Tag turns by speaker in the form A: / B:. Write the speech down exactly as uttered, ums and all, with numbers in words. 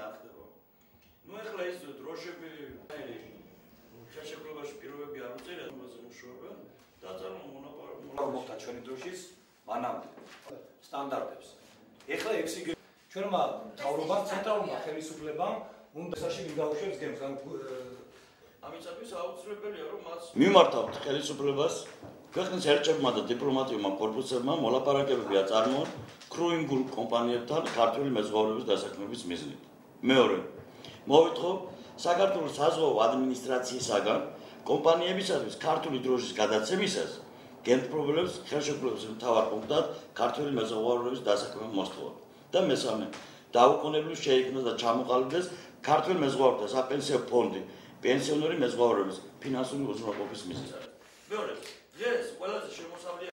A: არ ხდება. ნუ ეხლა ეს დროშები ხელშეკრულებაში პირობები არ უწევია ამაზე მუშაობენ და წარმო მონოპოლი
B: მოხდა ჩვენი დროშის მანამდე სტანდარტებს. ეხლა ექვსი ჩვენმა მთავრობამ ცენტრალურმა ხელისუფლებამ უნდა საში მიგაუშვებს გემს
A: ამისათვის აუცილებელია რომ მას
C: მიმართავთ ხელისუფლებას ქვეყნის ელჩებმა და დიპლომატიურმა კორპუსებმა მოლაპარაკებები აწარმოონ კრუინგულ კომპანიებთან ქართული მეზღვაურების დასაქმების მიზნით. მეორე მოვითხოვ საქართველოს საზღვაო ადმინისტრაციისაგან კომპანიებისათვის ქართული დროშის გადაცემისას გემთმშობელებს ხელშეკრულების მთავარ პუნქტად ქართული მეზღვაურების დასაქმება მოსთხოვა. და მესამე დაუყოვნებლივ შეიქმნა და ჩამოყალიბდეს ქართული მეზღვაურთა საპენსიო ფონდი პენსიონერი მეზღვაურების ფინანსური უზრუნველყოფის მიზნით.
A: მეორე დღეს ყველაზე შემოსავლიანი